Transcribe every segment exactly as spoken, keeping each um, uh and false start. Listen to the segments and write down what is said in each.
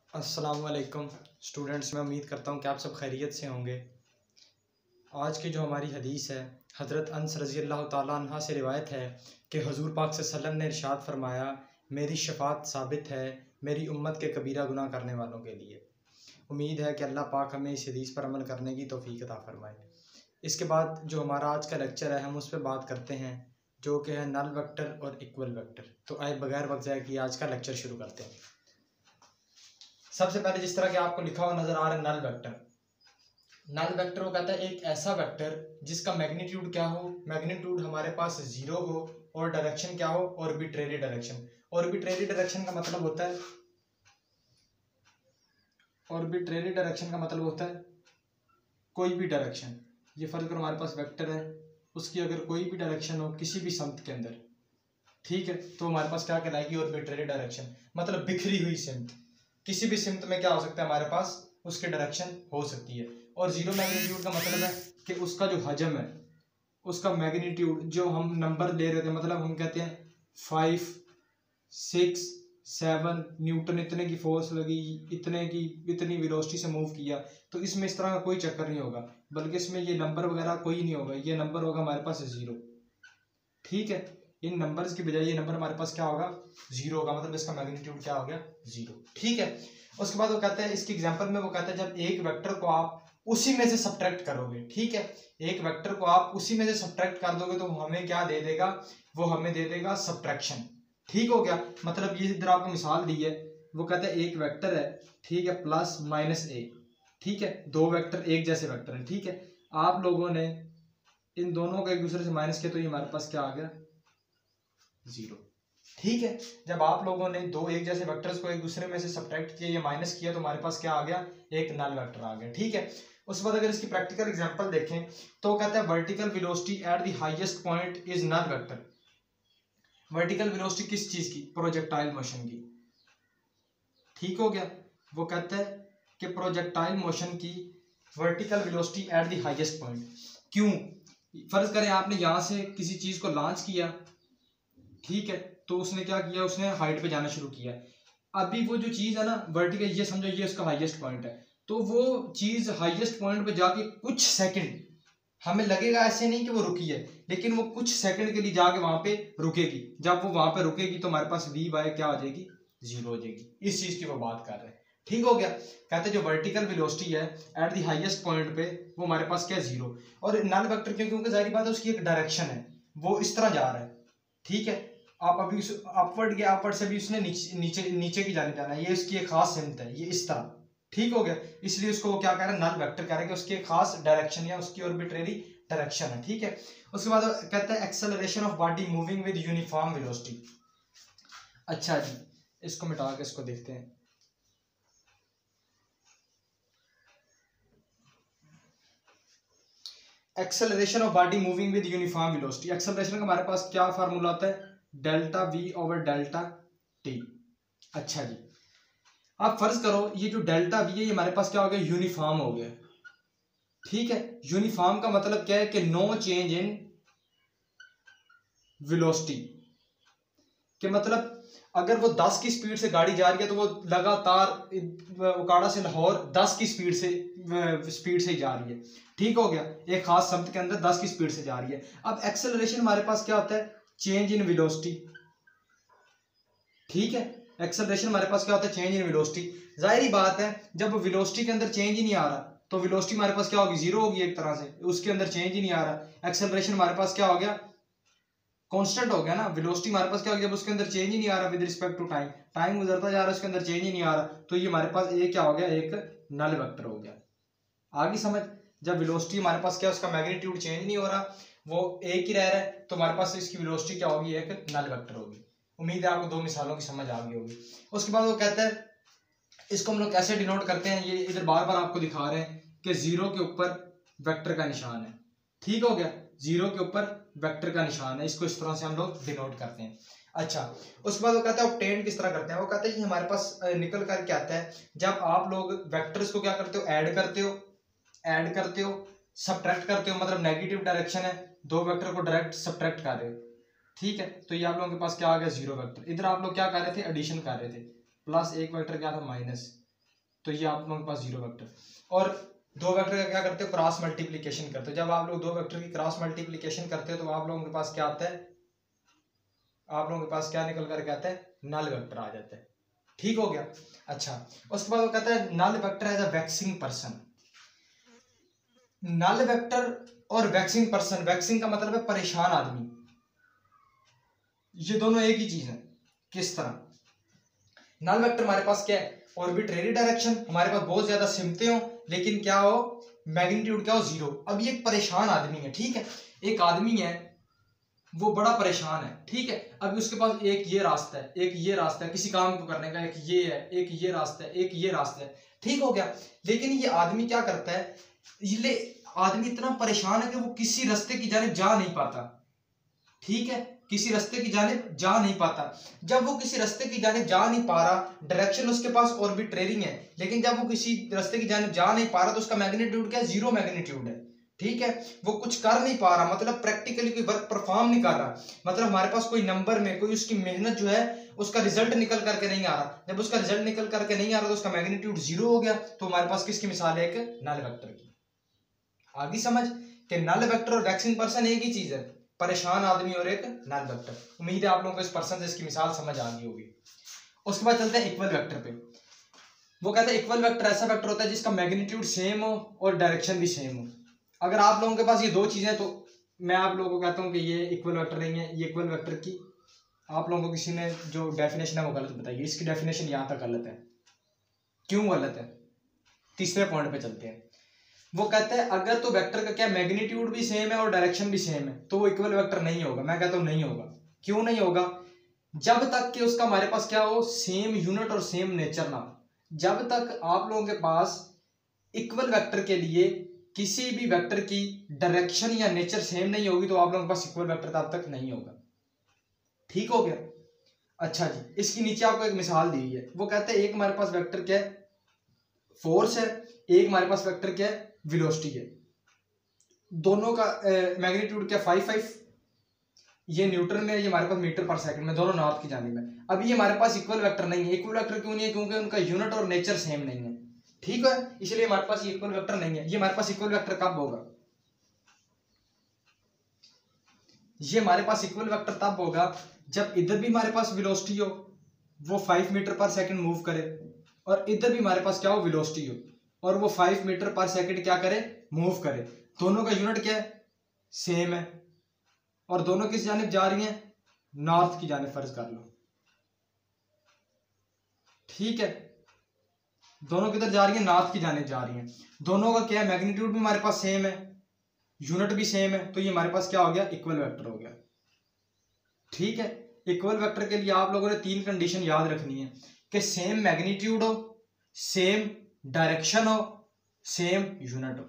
अस्सलामुअलैकुम स्टूडेंट्स, मैं उम्मीद करता हूँ कि आप सब खैरियत से होंगे। आज की जो हमारी हदीस है, हज़रत अनस रज़ी अल्लाह ताला अन्हा से रिवायत है कि हुज़ूर पाक सल्लल्लाहु अलैहि वसल्लम ने इरशाद फरमाया, मेरी शफ़ाअत साबित है मेरी उम्मत के कबीरा गुनाह करने वालों के लिए। उम्मीद है कि अल्लाह पाक हमें इस हदीस पर अमल करने की तौफ़ीक अता फ़रमाए। इसके बाद जो हमारा आज का लेक्चर है, हम उस पर बात करते हैं, जो कि है नल वेक्टर और इक्वल वेक्टर। तो आए बगैर वक्त ज़ाया किए आज का लेक्चर शुरू करते हैं। सबसे पहले जिस तरह के आपको लिखा हुआ नजर आ रहा है नल वेक्टर। नल वेक्टर वो कहता है एक ऐसा वेक्टर जिसका मैग्नीट्यूड क्या हो, मैग्नीट्यूड हमारे पास जीरो हो और डायरेक्शन क्या हो, ऑर्बिट्रेरी डायरेक्शन। ऑर्बिट्रेरी डायरेक्शन का मतलब होता है ऑर्बिट्रेरी डायरेक्शन का मतलब होता है कोई भी डायरेक्शन। ये फर्ज करो हमारे पास वेक्टर है, उसकी अगर कोई भी डायरेक्शन हो किसी भी सम्त के अंदर, ठीक है, तो हमारे पास क्या कहलाएगी, ऑर्बिट्रेरी डायरेक्शन। मतलब बिखरी हुई सिमत, किसी भी सिमत में क्या हो सकता है, हमारे पास उसकी डायरेक्शन हो सकती है। और जीरो मैग्नीट्यूड का मतलब है कि उसका जो हजम है, उसका मैग्नीट्यूड जो हम नंबर ले रहे थे, मतलब हम कहते हैं फाइव सिक्स सेवन न्यूटन, इतने की फोर्स लगी, इतने की इतनी वेलोसिटी से मूव किया, तो इसमें इस तरह का कोई चक्कर नहीं होगा, बल्कि इसमें ये नंबर वगैरह कोई नहीं होगा। ये नंबर होगा हमारे पास जीरो, ठीक है। इन नंबर्स की बजाय ये नंबर हमारे पास क्या होगा, जीरो होगा, मतलब इसका मैग्नीट्यूड क्या हो गया, जीरो, ठीक है। उसके बाद वो कहता है, इसकी एग्जांपल में वो कहता है जब एक वेक्टर को आप उसी में से सब्ट्रैक्ट करोगे, ठीक है, एक वेक्टर को आप उसी में से सब्ट्रैक्ट कर दोगे तो हमें क्या दे देगा, वो हमें दे देगा सब्ट्रैक्शन, ठीक हो गया। मतलब ये इधर आपको मिसाल दी है, वो कहता है एक वेक्टर है, ठीक है, प्लस माइनस ए, ठीक है, दो वेक्टर एक जैसे वेक्टर है, ठीक है। आप लोगों ने इन दोनों को एक दूसरे से माइनस किया तो ये हमारे पास क्या आ गया, जीरो, ठीक है। जब आप लोगों ने दो एक जैसे वेक्टर्स को एक दूसरे में से सब्ट्रैक्ट किया या माइनस किया तो हमारे पास क्या आ गया, एक नल वेक्टर आ गया, ठीक है। उसके बाद अगर इसकी प्रैक्टिकल एग्जांपल देखें तो कहता है vertical velocity at the highest point is null vector. Vertical velocity किस चीज की, प्रोजेक्टाइल मोशन की, ठीक हो गया। वो कहता है कि प्रोजेक्टाइल मोशन की vertical velocity at the highest point. क्यों, फर्ज करें आपने यहां से किसी चीज को लॉन्च किया, ठीक है, तो उसने क्या किया, उसने हाइट पे जाना शुरू किया। अभी वो जो चीज है ना वर्टिकल, ये समझो ये उसका हाईएस्ट पॉइंट है, तो वो चीज हाईएस्ट पॉइंट पे जाके कुछ सेकंड, हमें लगेगा ऐसे नहीं कि वो रुकी है, लेकिन वो कुछ सेकंड के लिए जाके वहां पे रुकेगी। जब वो वहां पे रुकेगी तो हमारे पास वी बाय क्या हो जाएगी, जीरो हो जाएगी। इस चीज की वो बात कर रहे हैं, ठीक हो गया। कहते जो वर्टिकल वेलोसिटी है एट द हाईएस्ट पॉइंट पे, वो हमारे पास क्या, जीरो। और नल वेक्टर क्यों, क्योंकि जाहिर बात है उसकी एक डायरेक्शन है, वो इस तरह जा रहा है, ठीक है। आप अभी अपवर्ड गया, अपवर्ड से भी उसने नीचे नीचे नीचे की जाने जाना है, ये उसकी एक खास सिमत है, ये इस तरह, ठीक हो गया। इसलिए उसको वो क्या कह रहा है, नल वेक्टर कह रहा है कि उसकी एक खास डायरेक्शन या उसकी ऑर्बिट्रेरी डायरेक्शन है, ठीक है। उसके बाद कहता है acceleration of body moving with uniform velocity. अच्छा जी, इसको मिटा के इसको देखते हैं। Acceleration of body moving with uniform velocity. Acceleration का हमारे पास क्या फार्मूला आता है, delta V over delta T. अच्छा जी, आप फर्ज करो ये जो डेल्टा वी है ये हमारे पास क्या हो गया, यूनिफॉर्म हो गया, ठीक है। यूनिफॉर्म का मतलब क्या है कि नो चेंज इन वेलोसिटी, कि मतलब अगर वो दस की स्पीड से गाड़ी जा रही है तो वो लगातार उकाड़ा से लाहौर दस की स्पीड से स्पीड से जा रही है, ठीक हो गया, एक खास शब्द के अंदर दस की स्पीड से जा रही है। अब एक्सेलरेशन हमारे पास क्या होता है, चेंज इन वेलोसिटी, ठीक है। एक्सेलरेशन हमारे पास क्या होता है, चेंज इन वेलोसिटी। जाहिर बात है जब वेलोसिटी के अंदर चेंज ही नहीं आ रहा तो वेलोसिटी हमारे पास क्या होगी, जीरो होगी एक तरह से, उसके अंदर चेंज ही नहीं आ रहा। एक्सेलरेशन हमारे पास क्या हो गया, कांस्टेंट हो गया ना। वेलोसिटी हमारे पास क्या हो गया, जब उसके अंदर चेंज ही नहीं आ रहा with respect to time, time गुजरता जा रहा है उसके अंदर चेंज ही नहीं आ रहा, तो ये हमारे पास एक क्या हो गया, एक नल वेक्टर हो गया। आगे समझ, जब वेलोसिटी हमारे पास क्या, उसका मैग्नीट्यूड चेंज नहीं हो रहा, वो एक ही रह रहा है, तो हमारे पास इसकी वेलोसिटी क्या होगी, एक नल वेक्टर होगी। उम्मीद है आपको दो मिसालों की समझ आ गई होगी। उसके बाद वो कहता है इसको हम लोग कैसे डिनोट करते हैं, ये इधर बार बार आपको दिखा रहे हैं कि जीरो के ऊपर वेक्टर का निशान है, ठीक हो गया, जीरो के ऊपर वेक्टर का निशान है, इसको इस तरह से हम लोग डिनोट करते हैं। अच्छा, उसके बाद वो कहता है ऑब्टेन किस तरह करते हैं, वो कहते हैं कि हमारे पास निकल कर क्या आता है, जब आप लोग वेक्टर्स को क्या करते हो, ऐड करते हो ऐड करते हो सब्ट्रैक्ट करते हो, मतलब नेगेटिव डायरेक्शन है, दो वेक्टर को डायरेक्ट सब्ट्रैक्ट कर रहे हो, ठीक है, तो ये आप लोगों के पास क्या आ गया, जीरो वेक्टर। इधर आप लोग क्या कर रहे थे, एडिशन कर रहे थे, प्लस एक वेक्टर क्या था, माइनस, तो ये आप लोगों के पास जीरो वेक्टर। और दो वेक्टर का क्या करते हो, क्रॉस मल्टीप्लीकेशन करते हो। जब आप लोग दो वेक्टर की क्रॉस मल्टीप्लीकेशन करते हो तो आप लोगों के पास क्या आता है, आप लोगों के पास क्या निकल कर के आता है, नल वेक्टर आ जाता है। ठीक हो गया। अच्छा, उसके बाद वो कहता है नल वेक्टर एज अ वैक्सिंग पर्सन। नल वेक्टर और वैक्सिंग पर्सन, वैक्सिंग का मतलब है परेशान आदमी, ये दोनों एक ही चीज है। किस तरह, नल वेक्टर हमारे पास क्या है, ऑर्बिट्रेरी डायरेक्शन, हमारे पास बहुत ज्यादा सिमटे हो लेकिन क्या हो, मैग्नीट्यूड क्या हो, जीरो। अब ये एक परेशान आदमी है, ठीक है, एक आदमी है वो बड़ा परेशान है, ठीक है। अब उसके पास एक ये रास्ता है, एक ये रास्ता है किसी काम को करने का, एक ये है, एक ये रास्ता है, एक ये रास्ता है, ठीक हो गया। लेकिन ये आदमी क्या करता है, ये आदमी इतना परेशान है कि वो किसी रास्ते की जानिब जा नहीं पाता, ठीक है, किसी रास्ते की जानिब जा नहीं पाता। जब वो किसी रास्ते की जानिब जा नहीं पा रहा, डायरेक्शन उसके पास ऑर्बिट्रेरी है, लेकिन जब वो किसी रास्ते की जानिब जा नहीं पा रहा तो उसका मैग्नीट्यूड क्या है, जीरो मैग्नीट्यूड है, ठीक है। वो कुछ कर नहीं पा रहा, मतलब प्रैक्टिकली कोई वर्क परफॉर्म नहीं कर रहा, मतलब हमारे पास कोई नंबर में कोई उसकी मेहनत जो है उसका रिजल्ट निकल करके नहीं आ रहा। जब उसका रिजल्ट निकल करके नहीं आ रहा तो उसका मैग्नीट्यूड जीरो हो गया। तो हमारे पास किसकी मिसाल है, एक नल वेक्टर की। आगे समझ कि नल वेक्टर और वैक्सिंग पर्सन एक ही चीज है, परेशान आदमी और एक नल वेक्टर। उम्मीद है आप लोगों को इस पर्सन से इसकी मिसाल समझ आ गई होगी। उसके बाद चलते हैं इक्वल वेक्टर पे। वो कहते हैं इक्वल वेक्टर ऐसा वेक्टर होता है जिसका मैग्नीट्यूड सेम हो और डायरेक्शन भी सेम हो। अगर आप लोगों के पास ये दो चीजें, तो मैं आप लोगों को कहता हूं कि ये इक्वल वेक्टर नहीं है। ये इक्वल वेक्टर की आप लोगों को किसी ने जो डेफिनेशन है वो गलत बताइए, इसकी डेफिनेशन यहां तक गलत है। क्यों गलत है, तीसरे पॉइंट पे चलते हैं। वो कहते हैं अगर तो वेक्टर का क्या मैग्नीट्यूड भी सेम है और डायरेक्शन भी सेम है तो वो इक्वल वेक्टर नहीं होगा। मैं कहता हूं नहीं होगा। क्यों नहीं होगा, जब तक कि उसका हमारे पास क्या हो, सेम यूनिट और सेम नेचर ना हो। जब तक आप लोगों के पास इक्वल वेक्टर के लिए किसी भी वेक्टर की डायरेक्शन या नेचर सेम नहीं होगी तो आप लोगों के पास इक्वल वेक्टर तब तक नहीं होगा। ठीक हो गया। अच्छा जी, इसकी नीचे आपको एक मिसाल दी हुई है। वो कहते हैं एक हमारे पास वेक्टर क्या है, फोर्स है, एक हमारे पास वेक्टर क्या है, वेलोसिटी है। दोनों का मैग्नीट्यूड क्या, फाइव फाइव। ये न्यूटन में, ये हमारे पास मीटर पर सेकंड में, दोनों नॉर्थ की जानिब में। अब ये हमारे पास इक्वल वेक्टर नहीं है। इक्वल वेक्टर क्यों नहीं है, क्योंकि उनका यूनिट और नेचर सेम नहीं है, ठीक है, इसलिए हमारे पास ये इक्वल वेक्टर नहीं है। ये हमारे पास इक्वल वेक्टर कब होगा, ये हमारे पास इक्वल वेक्टर तब होगा जब इधर भी हमारे पास वेलोसिटी हो, वो five metre per second move करे, और इधर भी हमारे पास क्या हो, वेलोसिटी हो, और वो फाइव मीटर पर सेकंड क्या करे, मूव करे। दोनों का यूनिट क्या है, सेम है, और दोनों किस जानिब जा रही हैं, नॉर्थ की जानिब फर्ज कर लो, ठीक है। दोनों किधर जा रही है, नॉर्थ की जानिब जा रही हैं। दोनों का क्या है, मैग्नीट्यूड भी हमारे पास सेम है, यूनिट भी सेम है, तो ये हमारे पास क्या हो गया, इक्वल वेक्टर हो गया, ठीक है। इक्वल वेक्टर के लिए आप लोगों ने तीन कंडीशन याद रखनी है कि सेम मैग्नीट्यूड हो, सेम डायरेक्शन हो, सेम यूनिट हो,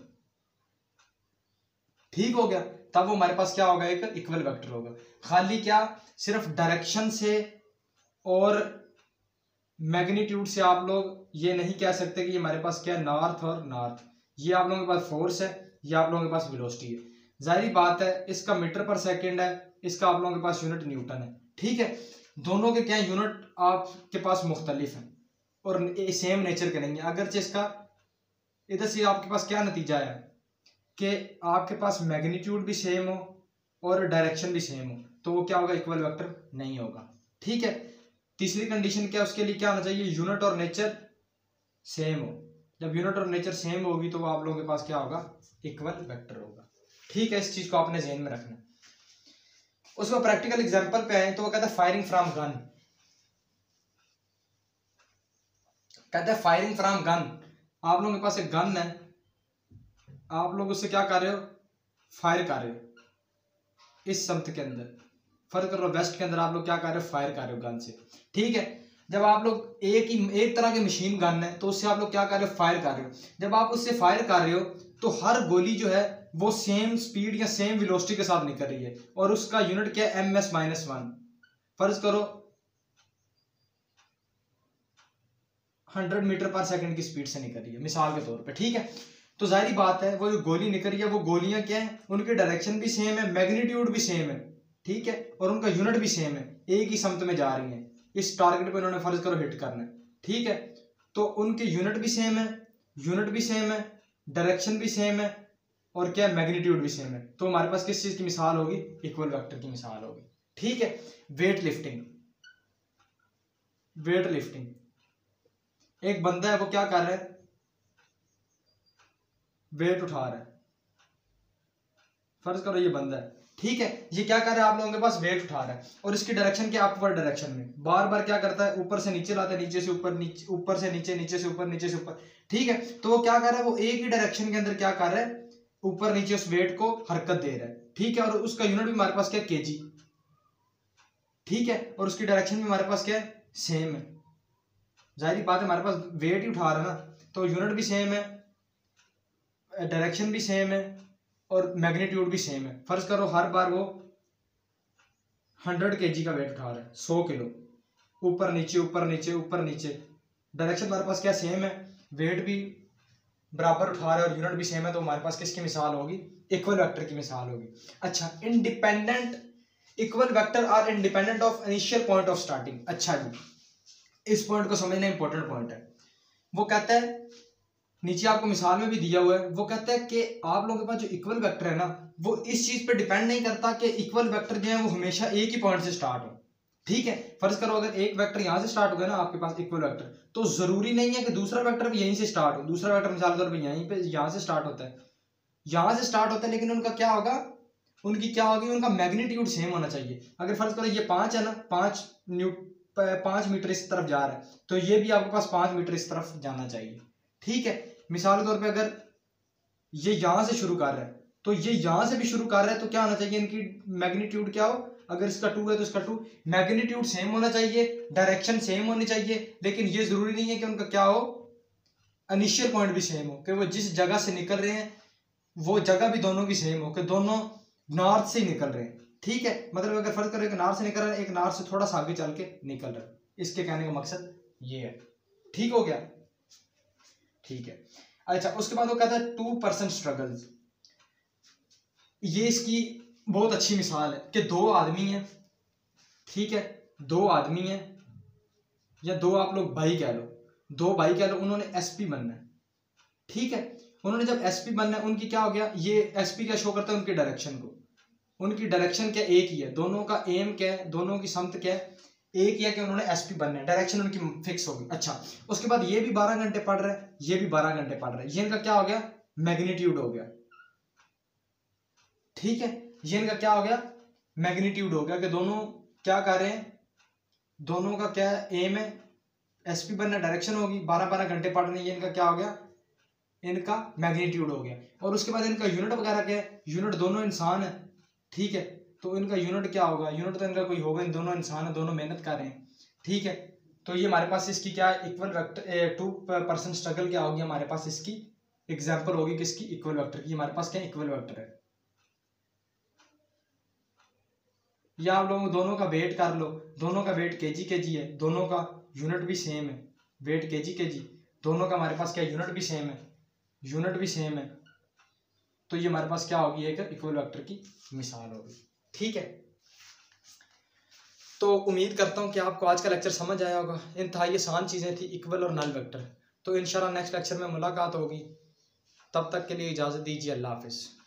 ठीक हो गया। तब वो हमारे पास क्या होगा, एक इक्वल वेक्टर होगा। खाली क्या सिर्फ डायरेक्शन से और मैग्नीट्यूड से आप लोग ये नहीं कह सकते कि ये हमारे पास क्या है, नॉर्थ और नॉर्थ। ये आप लोगों के पास फोर्स है, ये आप लोगों के पास वेलोसिटी है। जाहिर बात है इसका मीटर पर सेकंड है, इसका आप लोगों के पास यूनिट न्यूटन है, ठीक है। दोनों के क्या यूनिट आपके पास मुख्तलिफ हैं और सेम नेचर के नहीं है। अगरचे इसका इधर से आपके पास क्या नतीजा है कि आपके पास मैग्नीट्यूड भी सेम हो और डायरेक्शन भी सेम हो, तो वो क्या होगा, इक्वल वेक्टर नहीं होगा, ठीक है। तीसरी कंडीशन क्या, उसके लिए क्या होना चाहिए, यूनिट और नेचर सेम हो। जब यूनिट और नेचर सेम होगी तो वो आप लोगों के पास क्या होगा, इक्वल वेक्टर होगा, ठीक है। इस चीज को आपने ध्यान में रखना। उसको प्रैक्टिकल एग्जांपल पे आए तो वो कहता है फायरिंग फ्रॉम गन। कहता है फायरिंग फ्रॉम गन, आप लोगों के पास एक गन है, आप लोग उससे क्या कर रहे हो, फायर कर रहे हो। इस समत के अंदर फर्क कर रहे हो, वेस्ट के अंदर आप लोग क्या कर रहे हो, फायर कर रहे हो गन से, ठीक है। जब आप लोग एक ही एक तरह की मशीन गन है तो उससे आप लोग क्या कर रहे हो, फायर कर रहे हो। जब आप उससे फायर कर रहे हो तो हर गोली जो है वो सेम स्पीड या सेम वेलोसिटी के साथ निकल रही है, और उसका यूनिट क्या है, एम एस माइनस वन। फर्ज करो हंड्रेड मीटर पर सेकंड की स्पीड से निकल रही है, मिसाल के तौर पे, ठीक है। तो जाहिर बात है वो जो गोली निकल रही है, वो गोलियां क्या है, उनकी डायरेक्शन भी सेम है, मैग्नीट्यूड भी सेम है, ठीक है, और उनका यूनिट भी सेम है, एक ही समत में जा रही है। इस टारगेट पे उन्होंने फर्ज करो हिट करना है, ठीक है। तो उनके यूनिट भी सेम है, यूनिट भी सेम है, डायरेक्शन भी सेम है, और क्या मैग्नीट्यूड भी सेम है। तो हमारे पास किस चीज की मिसाल होगी? इक्वल वेक्टर की मिसाल होगी। ठीक है। वेट लिफ्टिंग, वेट लिफ्टिंग, एक बंदा है वो क्या कर रहा है? वेट उठा रहा है। फर्ज करो ये बंदा है, ठीक है, ये क्या कर रहा है? आप लोगों के पास वेट उठा रहा है और इसकी डायरेक्शन क्या? अपवर्ड डायरेक्शन में। बार बार क्या करता है? ऊपर से नीचे लाता है, नीचे से ऊपर, नीचे ऊपर से नीचे, नीचे से ऊपर, नीचे से ऊपर। ठीक है, तो वो क्या कर रहा है? वो एक ही डायरेक्शन के अंदर क्या कर रहा है? ऊपर नीचे उस वेट को हरकत दे रहा है। ठीक है, और उसका यूनिट भी हमारे पास क्या? केजी। ठीक है, और उसकी डायरेक्शन भी हमारे पास क्या है? सेम है। जाहिर बात है हमारे पास वेट ही उठा रहा है ना, तो यूनिट भी सेम है, डायरेक्शन भी सेम है, और मैग्नीट्यूड भी सेम है। फर्ज करो हर बार वो हंड्रेड केजी का वेट उठा रहा है, सौ किलो, ऊपर नीचे ऊपर नीचे ऊपर नीचे। डायरेक्शन हमारे पास क्या? सेम है, वेट भी बराबर उठा रहा है और यूनिट भी सेम है। तो हमारे पास किसकी मिसाल होगी? इक्वल वेक्टर की मिसाल होगी। अच्छा, independent equal vector are independent of initial point of starting. अच्छा जी, इस पॉइंट को समझना इंपॉर्टेंट पॉइंट है। वो कहता है, नीचे आपको मिसाल में भी दिया हुआ है, वो कहता है कि आप लोगों के पास जो इक्वल वेक्टर है ना, वो इस चीज पे डिपेंड नहीं करता कि इक्वल वेक्टर जो है वो हमेशा एक ही पॉइंट से स्टार्ट हो। ठीक है, फर्ज करो अगर एक वेक्टर यहां से स्टार्ट हो गया ना आपके पास इक्वल वेक्टर, तो जरूरी नहीं है कि दूसरा वेक्टर भी यहीं से स्टार्ट हो। दूसरा वेक्टर मिसाल के तौर पर यहीं पे यहां से स्टार्ट होता है, यहां से स्टार्ट होता है, लेकिन उनका क्या होगा? उनकी क्या होगी? उनका मैग्नीट्यूड सेम होना चाहिए। अगर फर्ज करो ये पांच है ना, पांच न्यू पांच मीटर इस तरफ जा रहा है, तो ये भी आपके पास पांच मीटर इस तरफ जाना चाहिए। ठीक है, मिसाल के तौर पे अगर ये यहां से शुरू कर रहा है, तो ये यहां से भी शुरू कर रहा है, तो क्या होना चाहिए? इनकी मैग्नीट्यूड क्या हो? अगर इसका टू है तो इसका टू, मैग्नीट्यूड सेम होना चाहिए, डायरेक्शन सेम होनी चाहिए, लेकिन ये जरूरी नहीं है कि उनका क्या हो? इनिशियल पॉइंट भी सेम हो, कि वो जिस जगह से निकल रहे हैं वो जगह भी दोनों की सेम हो, कि दोनों नॉर्थ से ही निकल रहे हैं। ठीक है, मतलब अगर फर्ज करो एक नॉर्थ से निकल रहा है, एक नॉर्थ से थोड़ा सा आगे चल के निकल रहा है। इसके कहने का मकसद ये है। ठीक हो गया? ठीक है। अच्छा, उसके बाद वो कहता है टू पर्सन स्ट्रगल्स। ये इसकी बहुत अच्छी मिसाल है कि दो आदमी हैं, ठीक है, दो आदमी हैं, या दो आप लोग भाई कह लो, दो भाई कह लो, उन्होंने एसपी बनना है। ठीक है, उन्होंने जब एसपी बनना है, उनकी क्या हो गया? ये एसपी क्या शो करता है? उनकी डायरेक्शन को। उनकी डायरेक्शन क्या? एक ही है। दोनों का एम क्या है? दोनों की समत क्या है? एक ही है कि उन्होंने एसपी बनना है। डायरेक्शन उनकी फिक्स होगी। अच्छा, उसके बाद ये भी बारह घंटे पढ़ रहे हैं, ये भी बारह घंटे पढ़ रहे हैं। ये इनका क्या हो गया? मैग्नीट्यूड हो गया। ठीक है, ये इनका क्या हो गया? मैग्नीट्यूड हो गया, कि दोनों क्या कर रहे हैं? दोनों का क्या एम है? एसपी बनना, डायरेक्शन होगी, बारह बारह घंटे पढ़ रहे हैं। ये इनका क्या हो गया? इनका मैग्नीट्यूड हो गया। और उसके बाद इनका यूनिट वगैरह क्या है? यूनिट दोनों इंसान है। ठीक है, तो इनका यूनिट क्या होगा? यूनिट तो इनका कोई होगा, इन दोनों इंसान है, दोनों मेहनत कर रहे हैं। ठीक है, तो ये हमारे पास इसकी क्या है? Equal vector two person struggle क्या होगी? हमारे पास इसकी एग्जांपल होगी किसकी? इक्वल वेक्टर की। हमारे पास क्या इक्वल वेक्टर है? या आप लोगों दोनों का वेट कर लो, दोनों का वेट केजी केजी है, दोनों का यूनिट भी सेम है, वेट केजी केजी, दोनों का हमारे पास क्या? यूनिट भी सेम है, यूनिट भी सेम है। तो ये हमारे पास क्या होगी? एक इक्वल वेक्टर की मिसाल होगी। ठीक है, तो उम्मीद करता हूँ कि आपको आज का लेक्चर समझ आया होगा। इंतहाई आसान चीज़ें थी, इक्वल और नल वेक्टर। तो इंशाल्लाह नेक्स्ट लेक्चर में मुलाकात होगी। तब तक के लिए इजाज़त दीजिए। अल्लाह हाफिज़।